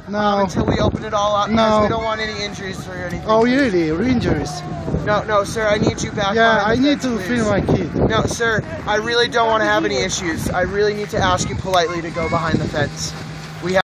No. Until we open it all up. No. Because we don't want any injuries or anything. Oh, really? Injuries? No, sir, I need you back. Yeah, I behind the need fence, to please. film my kid. No, sir, I really don't want to have any issues. I really need to ask you politely to go behind the fence.